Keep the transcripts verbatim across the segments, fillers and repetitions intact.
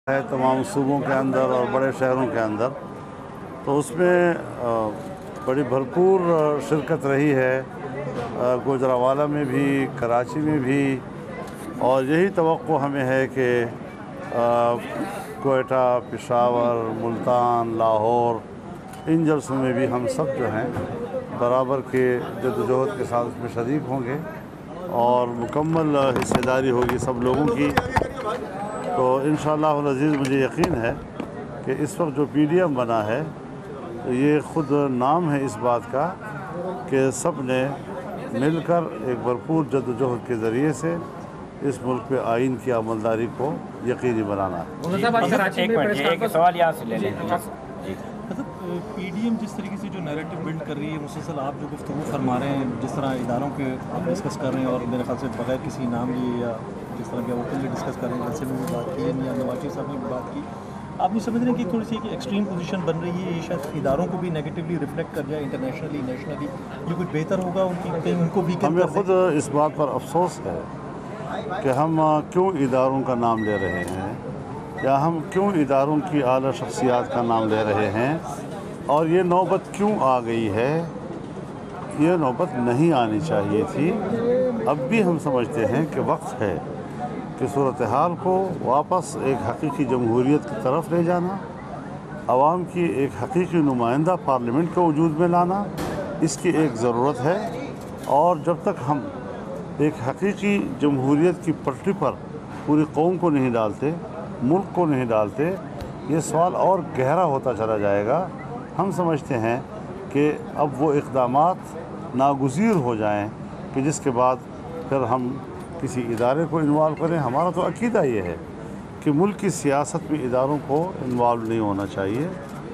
ہے तमाम सूबों के अंदर और बड़े शहरों के अंदर, तो उसमें बड़ी भरपूर शिरकत रही है, गुजरांवाला में भी, कराची में भी, और यही तवक्को हमें है कि कोयटा, पेशावर, मुल्तान, लाहौर, इन जलसों में भी हम सब जो हैं बराबर के जद्दोजहद के साथ उसमें शरीक होंगे और मुकम्मल हिस्सेदारी होगी सब लोगों की। तो इंशाअल्लाह अज़ीज़ मुझे यकीन है कि इस वक्त जो पी डी एम बना है तो ये ख़ुद नाम है इस बात का कि सब ने मिलकर एक भरपूर जद्दोजहद के ज़रिए से इस मुल्क पे आइन की अमलदारी को यकीनी बनाना है। पी डी एम जिस तरीके से जो नैरेटिव बिल्ड कर रही है, मुसलसल आप जो गुफ्तगू फरमा रहे हैं, जिस तरह इदारों के आप डिस्कस कर रहे हैं और मेरे ख्याल से बगैर किसी नाम लिए या जिस तरह के ओपनली डिस्कस कर रहे हैं, जैसे में भी बात की है या नवाज साहब ने भी बात की, आप नहीं समझ रहे हैं कि थोड़ी सी एक एक्सट्रीम पोजीशन बन रही है, ये शायद इदारों को भी नेगेटिवली रिफ्लेक्ट कर जाए इंटरनेशनली, नेशनली, ये कुछ बेहतर होगा उनकी कहीं उनको भी? हमें खुद इस बात पर अफसोस है कि हम क्यों इदारों का नाम ले रहे हैं या हम क्यों इदारों की आला शख्सियात का नाम ले रहे हैं और ये नौबत क्यों आ गई है। ये नौबत नहीं आनी चाहिए थी। अब भी हम समझते हैं कि वक्त है कि सूरत हाल को वापस एक हकीकी जमहूरियत की तरफ ले जाना, आवाम की एक हकीकी नुमाइंदा पार्लियामेंट को वजूद में लाना, इसकी एक ज़रूरत है। और जब तक हम एक हकीकी जमहूरियत की पटरी पर पूरी कौम को नहीं डालते, मुल्क को नहीं डालते, ये सवाल और गहरा होता चला जाएगा। हम समझते हैं कि अब वो इक़दामात नागुज़ीर हो जाएं कि जिसके बाद फिर हम किसी इदारे को इन्वॉल्व करें। हमारा तो अक़ीदा ये है कि मुल्क की सियासत में इदारों को इन्वॉल्व नहीं होना चाहिए,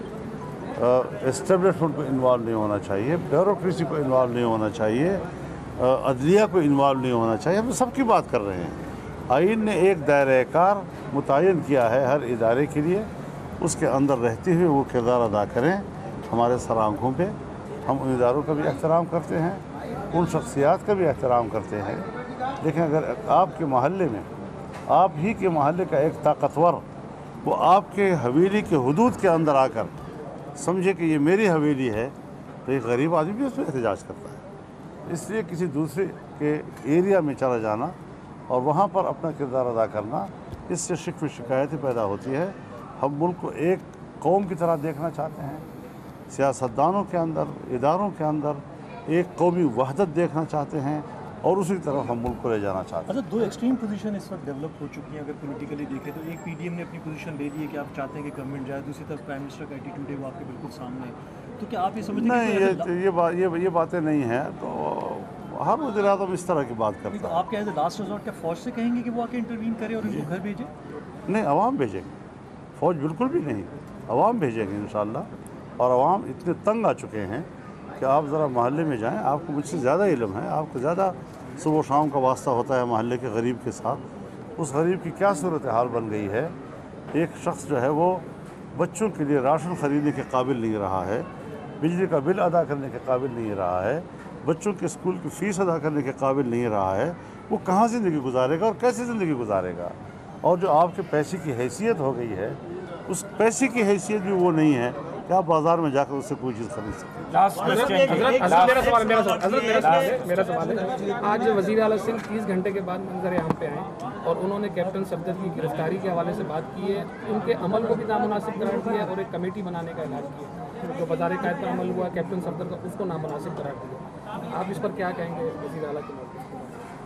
इस्टेब्लिशमेंट को इन्वॉल्व नहीं होना चाहिए, ब्यूरोक्रेसी को इन्वॉल्व नहीं होना चाहिए, अदलिया को इन्वॉल्व नहीं होना चाहिए। हम सबकी बात कर रहे हैं। आइन ने एक दायरे कार मुतय्यन किया है हर इदारे के लिए, उसके अंदर रहते हुए वो किरदार अदा करें हमारे सर आँखों पे। हम उन इदारों का भी एहतराम करते हैं, उन शख्सियात का भी एहतराम करते हैं। लेकिन अगर आपके महल्ले में, आप ही के महल्ले का एक ताकतवर वो आपके हवेली के हुदूद के अंदर आकर समझे कि ये मेरी हवेली है, तो एक गरीब आदमी भी उसमें एहतजाज करता है। इसलिए किसी दूसरे के एरिया में चला जाना और वहाँ पर अपना किरदार अदा करना, इससे शिकवे शिकायतें पैदा होती है। हम मुल्क को एक कौम की तरह देखना चाहते हैं, सियासतदानों के अंदर, इदारों के अंदर एक कौमी वहदत देखना चाहते हैं और उसी तरफ हम मुल्क को ले जाना चाहते हैं। अच्छा, दो एक्सट्रीम पोजीशन इस वक्त डेवलप हो चुकी हैं अगर पॉलिटिकली देखें तो। एक पी डी एम ने अपनी पोजीशन ले ली है कि आप चाहते हैं कि गवर्नमेंट जाए, दूसरी तरफ प्राइम मिनिस्टर का एटीट्यूड है वो आपके बिल्कुल सामने है। तो क्या आप ये समझते हैं? नहीं, ये ये बात ये ये बातें नहीं हैं। तो हर वज़ीर आज़म इस तरह की बात करता है। तो आप क्या लास्ट रिजॉर्ट क्या फौज से कहेंगे कि वो आके इंटरवीन करे और इनको घर भेजे? नहीं, अवाम भेजेंगे, फ़ौज बिल्कुल भी नहीं, अवाम भेजेंगे इंशाअल्लाह। और अवाम इतने तंग आ चुके हैं कि आप ज़रा महल्ले में जाएं, आपको मुझसे ज़्यादा इल्म है, आपको ज़्यादा सुबह शाम का वास्ता होता है महल्ले के गरीब के साथ। उस गरीब की क्या सूरत हाल बन गई है। एक शख्स जो है वो बच्चों के लिए राशन ख़रीदने के काबिल नहीं रहा है, बिजली का बिल अदा करने के काबिल नहीं रहा है, बच्चों के स्कूल की फ़ीस अदा करने के काबिल नहीं रहा है। वो कहाँ ज़िंदगी गुजारेगा और कैसे ज़िंदगी गुजारेगा। और जो आपके पैसे की हैसियत हो गई है, उस पैसे की हैसियत भी वो नहीं है कि आप बाज़ार में जाकर उससे कोई चीज़ खरीद सकें। मेरा सवाल मेरा सवाल मेरा सवाल है, आज वज़ीर आला सिंह तीस घंटे के बाद मंजर यहाँ पे आए और उन्होंने कैप्टन सफदर की गिरफ्तारी के हवाले से बात की है, उनके अमल को भी नामुनासिब करार दिया और एक कमेटी बनाने का ऐलान किया। जो बाज़ार कायद पर अमल हुआ कैप्टन सफदर का, उसको नामुनासिब करार दिया। आप इस पर क्या कहेंगे वज़ीर आला के मौक़िफ़ को?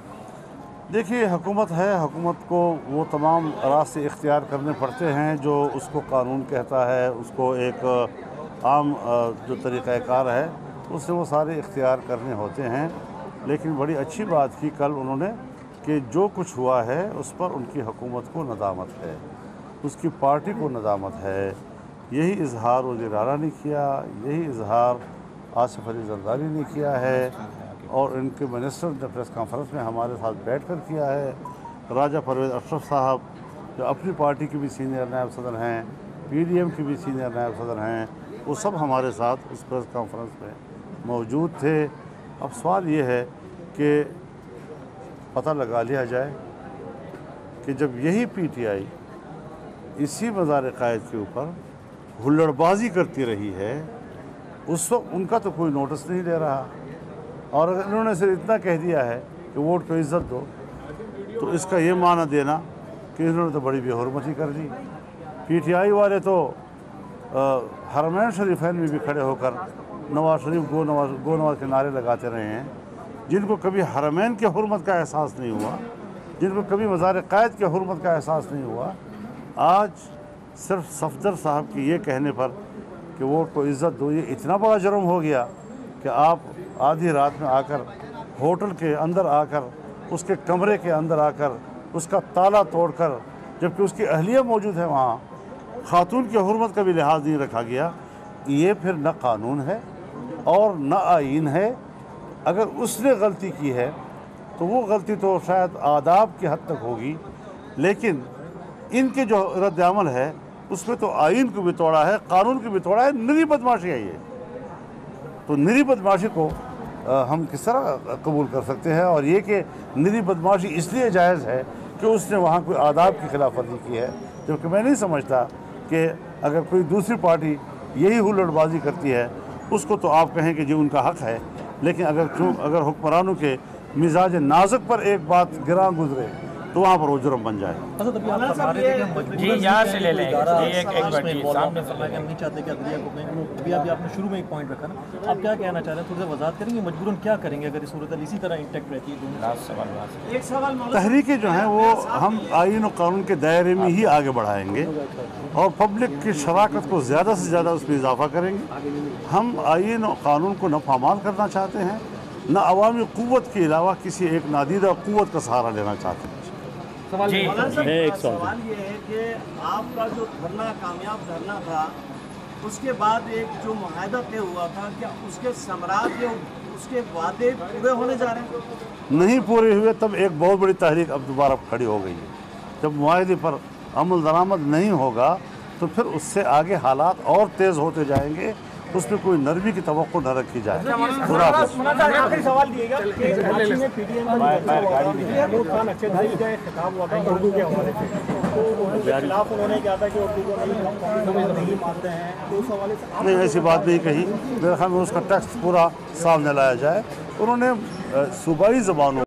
देखिए, हुकूमत है, हुकूमत को वो तमाम रास्ते इख्तियार करने पड़ते हैं जो उसको कानून कहता है, उसको एक आम जो तरीक़ाकार है उससे वो सारे इख्तियार करने होते हैं। लेकिन बड़ी अच्छी बात की कल उन्होंने कि जो कुछ हुआ है उस पर उनकी हुकूमत को नदामत है, उसकी पार्टी को नदामत है। यही इजहार वज़ीर आला ने किया, यही इजहार आसिफ अली जरदारी ने किया है और इनके मिनिस्टर ने प्रेस कॉन्फ्रेंस में हमारे साथ बैठ कर किया है। राजा परवेज़ अशरफ साहब जो अपनी पार्टी के भी सीनियर नायब सदर हैं, पी डी एम के भी सीनियर नायब सदर हैं, वो सब हमारे साथ उस प्रेस कॉन्फ्रेंस में मौजूद थे। अब सवाल ये है कि पता लगा लिया जाए कि जब यही पी टी आई इसी मज़ार क़ायद के ऊपर हुल्लड़बाजी करती रही है, उस वक्त उनका तो कोई नोटिस नहीं ले रहा। और अगर इन्होंने सिर्फ इतना कह दिया है कि वोट को इज़्ज़त दो, तो इसका ये माना देना कि इन्होंने तो बड़ी बेहुरमती कर दी। पी टी आई वाले तो हरमैन शरीफैन में भी खड़े होकर नवाज शरीफ गो नवाज गो नवाज के नारे लगाते रहे हैं, जिनको कभी हरमैन के हुर्मत का एहसास नहीं हुआ, जिनको कभी मज़ार क़ायद के हुर्मत का एहसास नहीं हुआ, आज सिर्फ सफदर साहब के ये कहने पर कि वोट को इज़्ज़त दो, ये इतना बड़ा जुर्म हो गया कि आप आधी रात में आकर होटल के अंदर आकर, उसके कमरे के अंदर आकर उसका ताला तोड़कर, जबकि उसकी अहलिया मौजूद है वहाँ, खातून की हुर्मत का भी लिहाज नहीं रखा गया। ये फिर न कानून है और न आइन है। अगर उसने गलती की है तो वो गलती तो शायद आदाब की हद तक होगी, लेकिन इनके जो रद्द-ए-अमल है उसमें तो आइन को भी तोड़ा है, कानून को भी तोड़ा है। निरी बदमाशी है ये। तो निरी बदमाशी को आ, हम किस तरह कबूल कर सकते हैं? और ये कि निरी बदमाशी इसलिए जायज़ है कि उसने वहाँ कोई आदाब की खिलाफ वर्जी की है, जबकि मैं नहीं समझता कि अगर कोई दूसरी पार्टी यही हुल्लड़बाजी करती है उसको तो आप कहें कि जी उनका हक़ है, लेकिन अगर चूँ अगर हुक्मरानों के मिजाज नाजुक पर एक बात गिरा गुजरे तो वहाँ पर वो जुर्म बन जाए। जी यहाँ से ले लें एक एक बार जी सामने से हम नहीं चाहते कि अदलिया को कहीं अभी अभी आपने शुरू में एक पॉइंट रखा ना, आप क्या कहना चाह रहे हैं? थोड़ी सी वजाहत करेंगे मजबूरन क्या करेंगे अगर इस सूरत इसी तरह इंटैक्ट रहती है? एक सवाल तहरीकें जो हैं वो हम आइन और कानून के दायरे में ही आगे बढ़ाएंगे और पब्लिक की शराकत को ज़्यादा से ज़्यादा उसमें इजाफा करेंगे। हम आइन और कानून को न पामाल करना चाहते हैं, न अवामी क़ुव्वत के अलावा किसी एक नादीदा क़ुव्वत का सहारा लेना चाहते हैं। सवाल एक सवाल ये है कि आपका जो धरना कामयाब धरना था, उसके बाद एक जो मुआहदा तय हुआ था, क्या उसके समरात या उसके वादे पूरे होने जा रहे हैं? नहीं पूरे हुए, तब एक बहुत बड़ी तहरीक अब दोबारा खड़ी हो गई है। जब मुआहदे पर अमल दरामद नहीं होगा तो फिर उससे आगे हालात और तेज़ होते जाएंगे, उसमें कोई नरमी की तवक्को न रखी जाए। आखिरी सवाल दिएगा कि कराची में पीटीएम महमूद खान अच्छेदारी का एक खिताब हुआ था उर्दू के हवाले से, तो उनके खिलाफ उन्होंने कहा था कि उर्दू को नहीं नहीं मानते हैं, तो उस हवाले से नहीं, ऐसी बात नहीं कही। मेरे ख्याल में उसका टेक्स्ट पूरा सामने लाया जाए। उन्होंने सूबाई ज़बानों